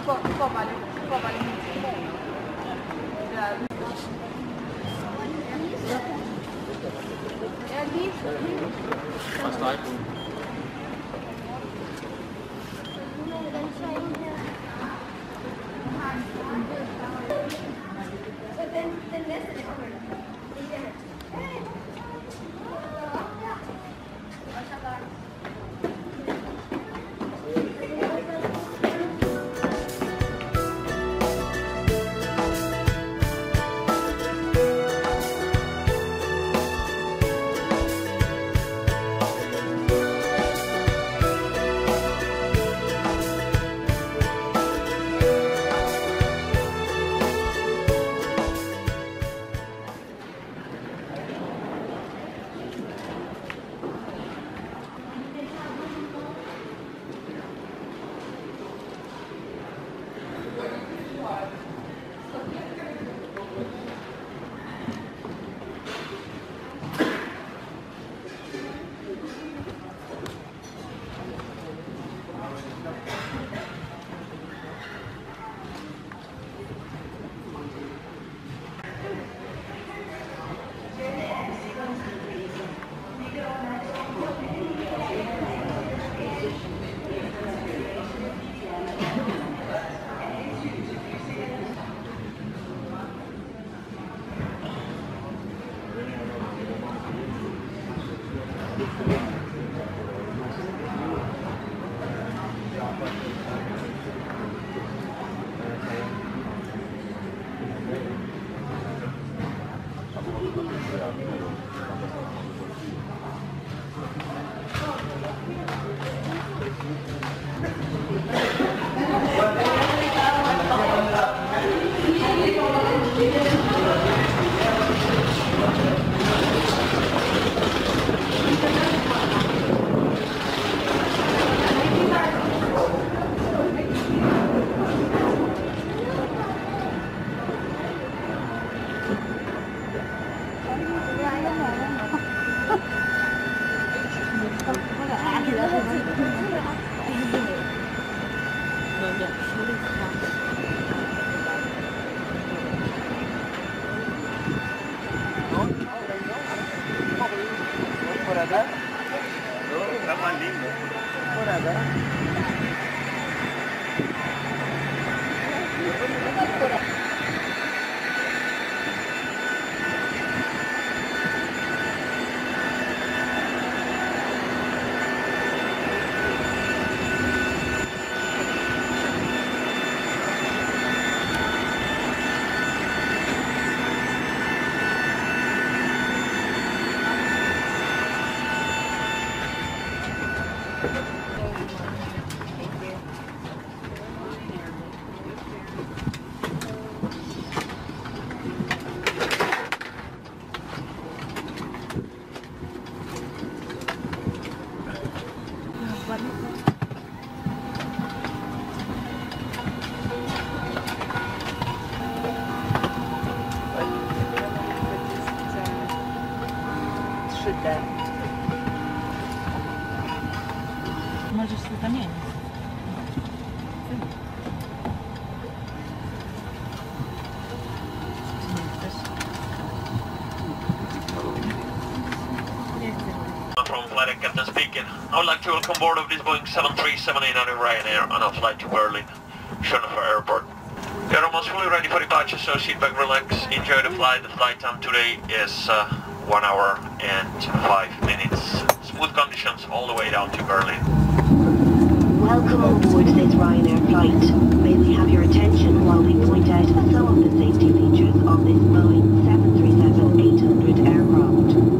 vale muchísimo. Możesz to zamienić. From flight captain speaking. I would like to welcome board of this Boeing 737-800 Ryanair on our flight to Berlin Schönefeld Airport. We are almost fully ready for departure, so sit back, relax, enjoy the flight. The flight time today is 1 hour and 5 minutes. Smooth conditions all the way down to Berlin. Welcome on board this Ryanair flight. May we have your attention while we point out some of the safety features of this Boeing 737-800 aircraft.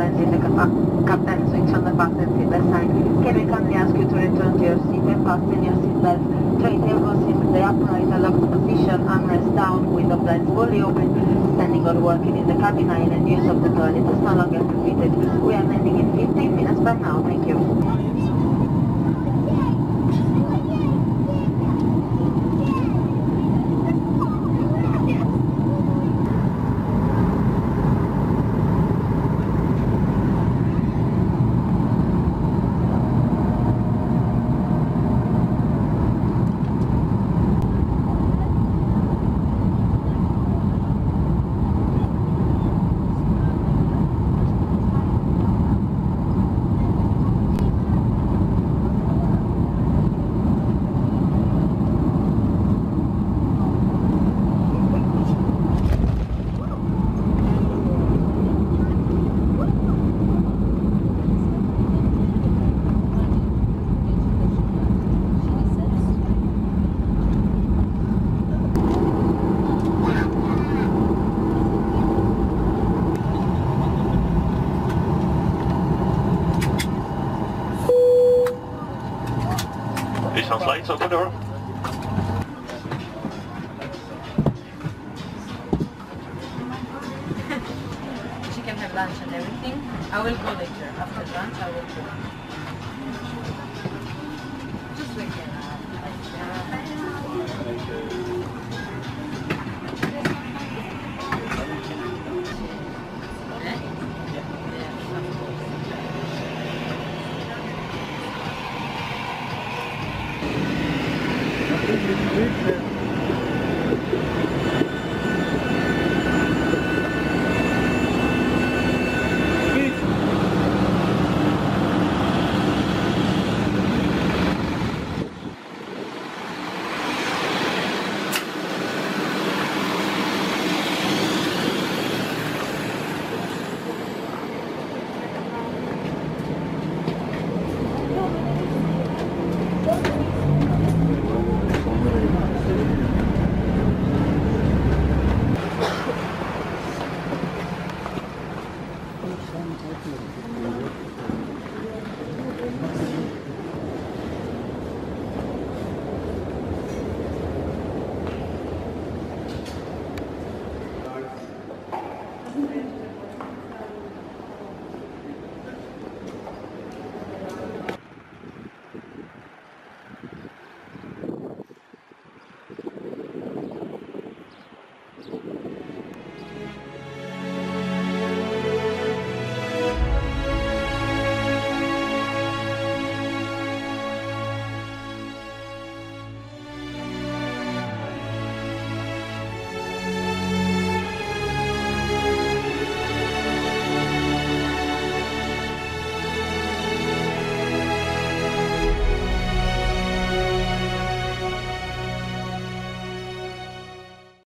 turbulence in the captain switch on the fasten seatbelt sign. Can we kindly ask you to return to your seat and fasten your seatbelt? Tray tables in the upright locked position, armrest down, window blinds fully open, standing or walking in the cabin aisle, and use of the toilet is no longer permitted. We are landing in 15 minutes from now. Thank you. Lights, open door. She can have lunch and everything. I will go later. After lunch, I will go. Just wait here. Thank you.